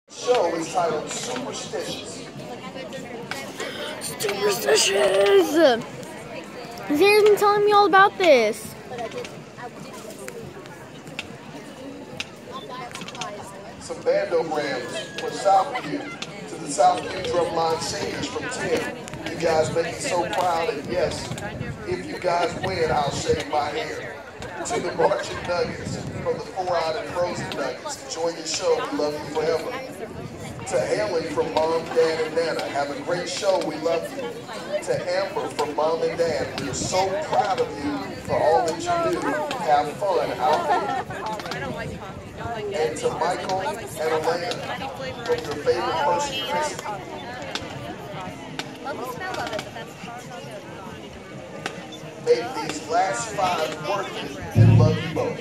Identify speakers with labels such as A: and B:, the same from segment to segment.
A: Show is titled Superstitious.
B: Superstitious! Zare's been telling me all about this.
A: Some bandograms for Southview to the Southview Drumline singers from 10. You guys make me so proud, and yes, if you guys win, I'll shave my hair. To the Marching Nuggets from the 4-Eyed and Frozen Nuggets, enjoy your show, we love you forever. To Haley from Mom, Dad, and Nana, have a great show, we love you. To Amber from Mom and Dad, we are so proud of you for all that you do. Have fun out there. And to Michael and Elena from your favorite person, Chris. Make these last 5 worth it and love you both.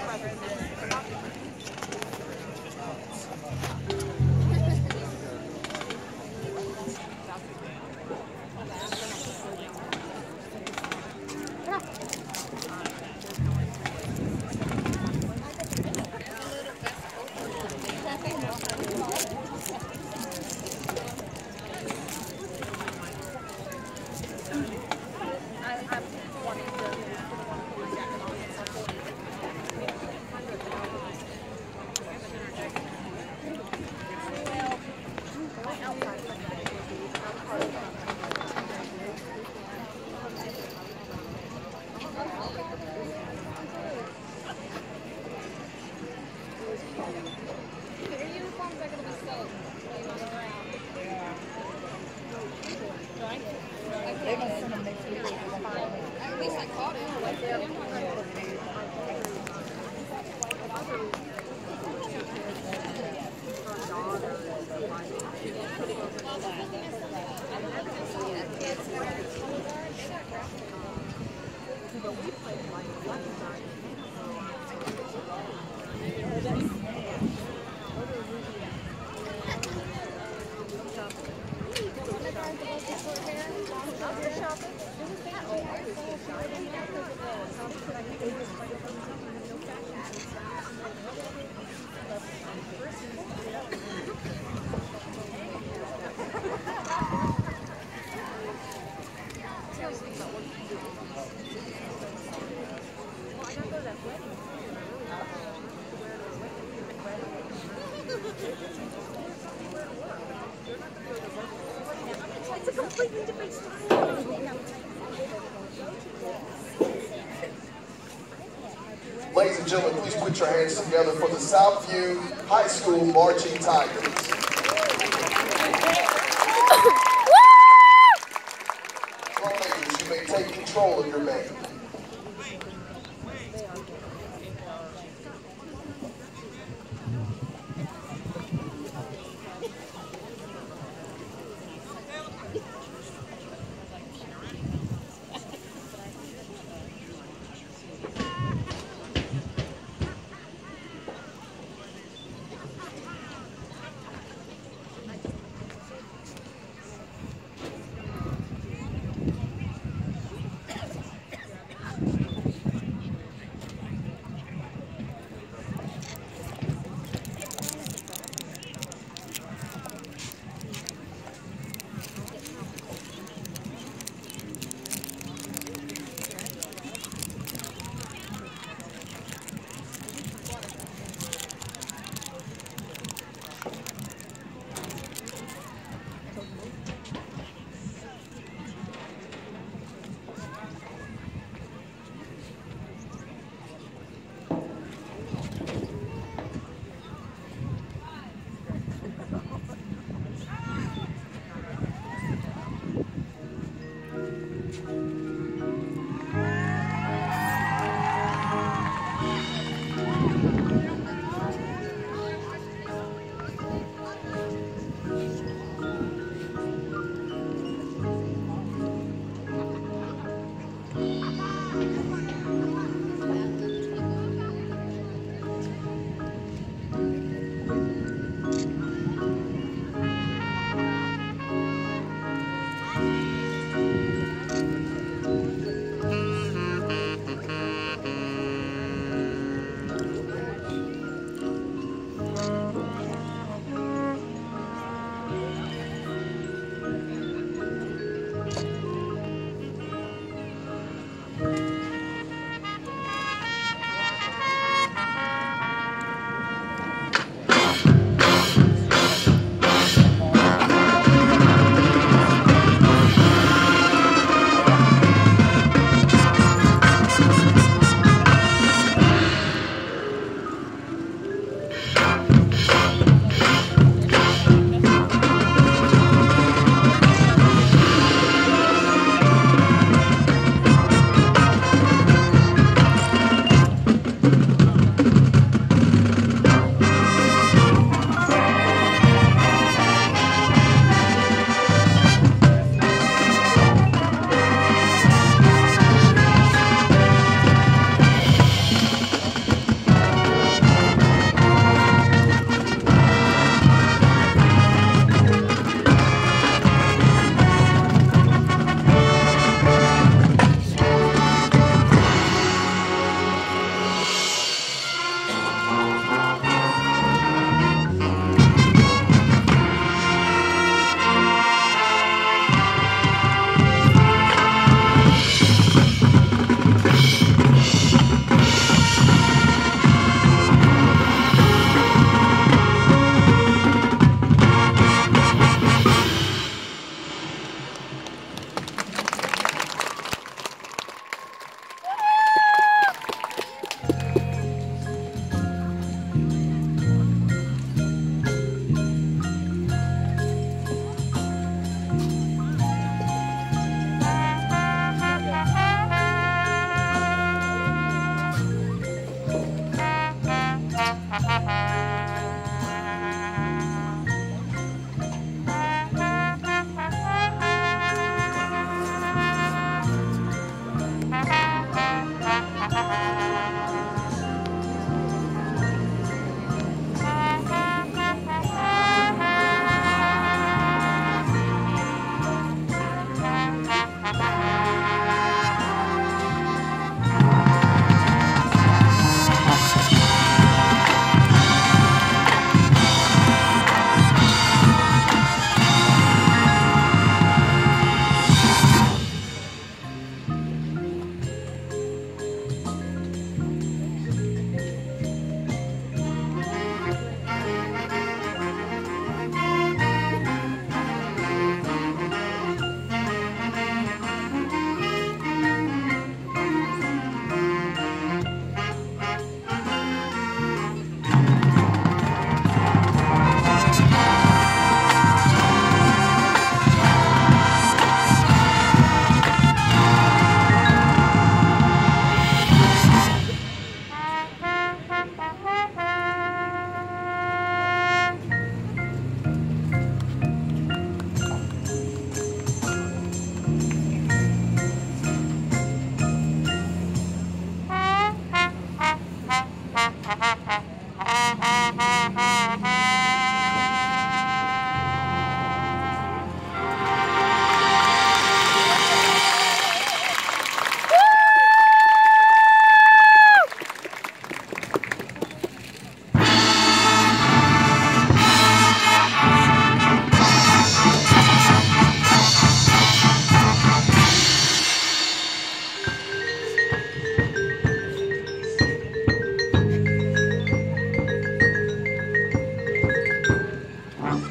C: At least I caught it. It's a completely different style.
A: Ladies and gentlemen, please put your hands together for the Veiw High School Marching Tigers. Drum majors, you may take control of your band.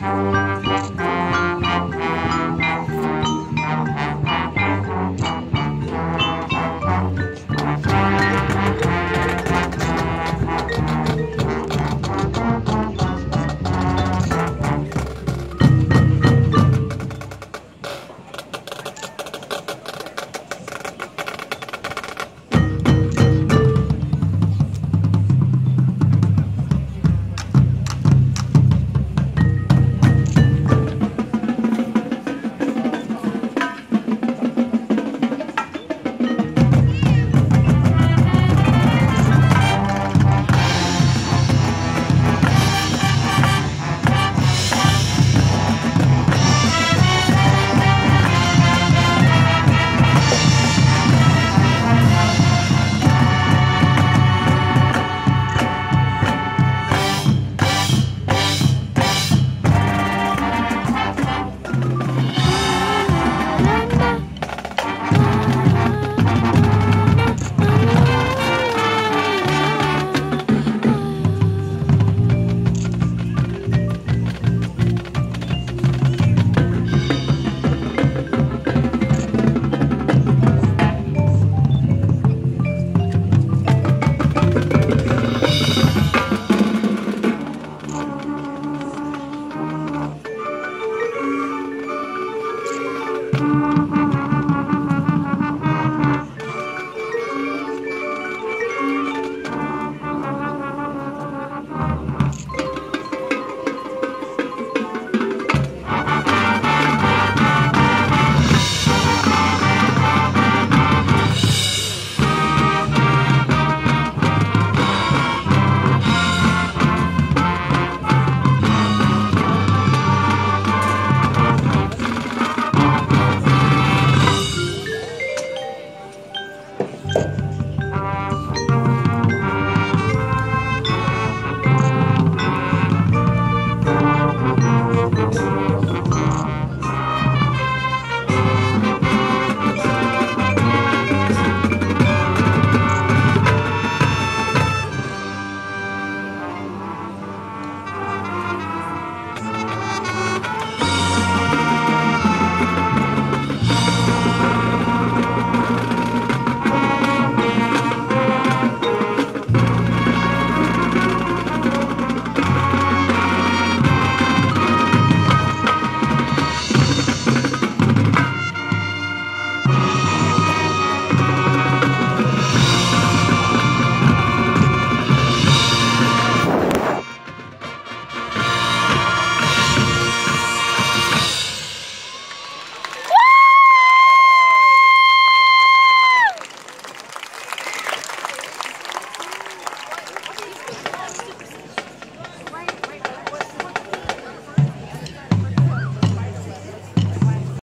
B: Bye.